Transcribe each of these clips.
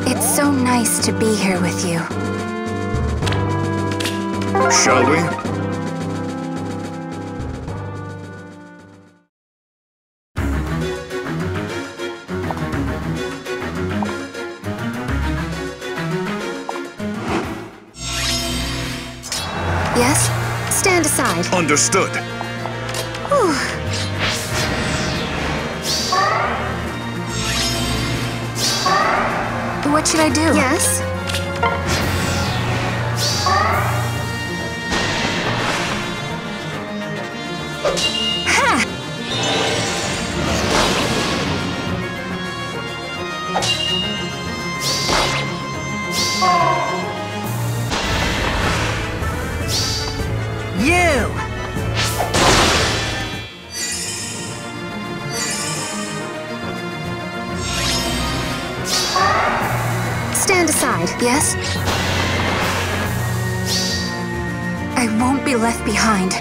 It's so nice to be here with you. Shall we? Yes? Stand aside. Understood. Whew. What should I do? Yes? Ha! You! Stand aside, yes? I won't be left behind.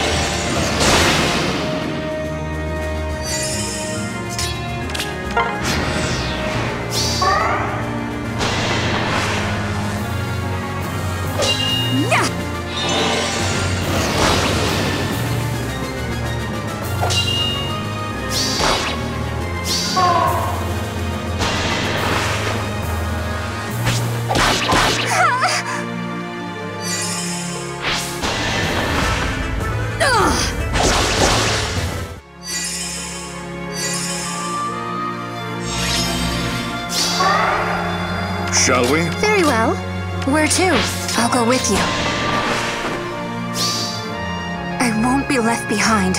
Yeah! Shall we? Very well. Where to? I'll go with you. I won't be left behind.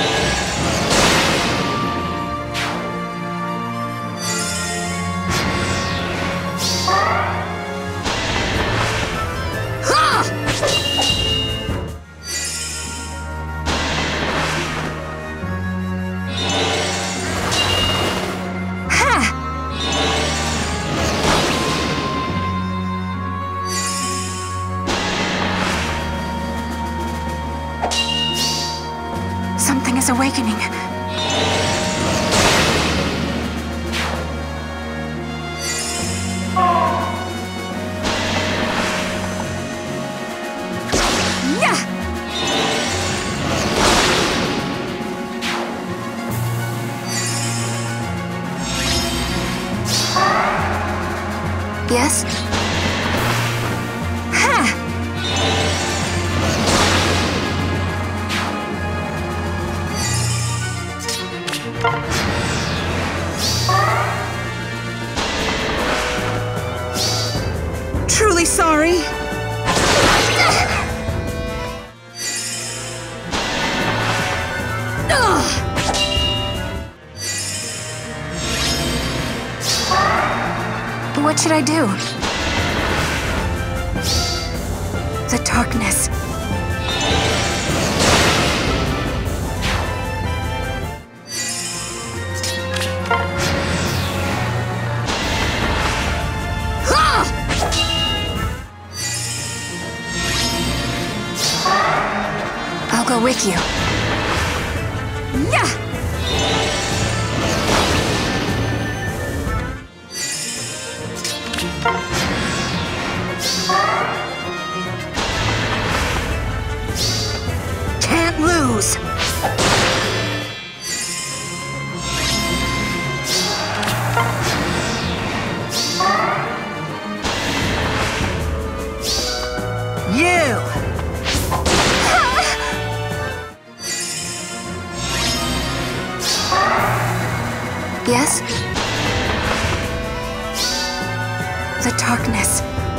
Something is awakening. Yeah! Yes? Ha! Truly sorry. What should I do? The darkness. I'll go with you. Yeah! Can't lose. You! Yes? The darkness.